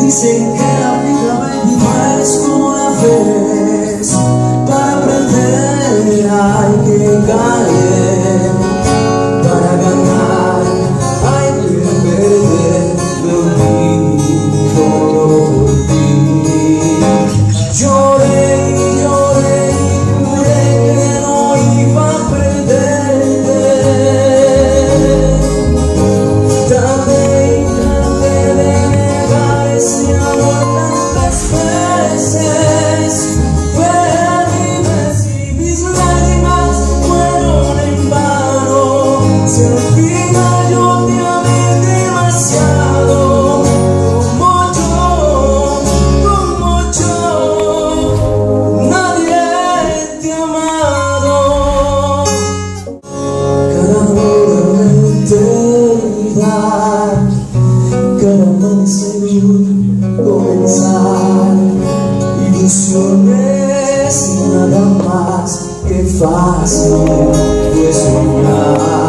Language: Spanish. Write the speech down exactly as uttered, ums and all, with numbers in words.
Dicen que la vida, baby, no es como la ves. Para aprender hay que caer, para ganar hay que perder. Me uní por ti. Lloré y lloré y juré que no iba a perderte. Traté y traté de negar ese amor tantas veces. Perdí y mis lágrimas fueron en vano. Si al final yo te amé demasiado, como yo, como yo, nadie te ha amado. Cada hora una eternidad, cada amanecer un comenzar. Ilusiones y nada más que fácil es soñar.